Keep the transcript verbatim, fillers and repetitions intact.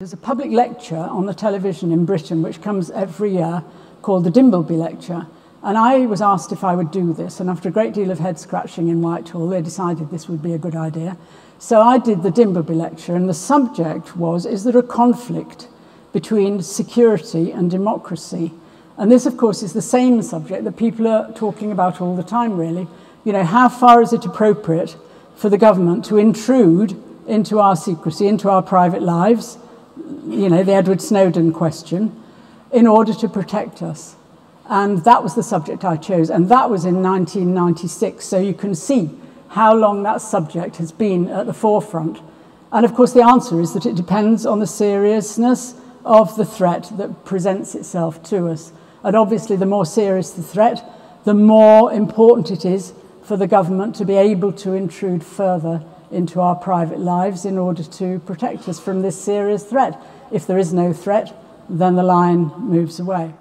There's a public lecture on the television in Britain which comes every year called the Dimbleby Lecture, and I was asked if I would do this, and after a great deal of head scratching in Whitehall they decided this would be a good idea. So I did the Dimbleby Lecture, and the subject was, is there a conflict between security and democracy? And this of course is the same subject that people are talking about all the time really. You know, how far is it appropriate for the government to intrude into our secrecy, into our private lives, you know, the Edward Snowden question, in order to protect us? And that was the subject I chose, and that was in nineteen ninety-six, so you can see how long that subject has been at the forefront. And of course the answer is that it depends on the seriousness of the threat that presents itself to us. And obviously the more serious the threat, the more important it is for the government to be able to intrude further into our private lives in order to protect us from this serious threat. If there is no threat, then the line moves away.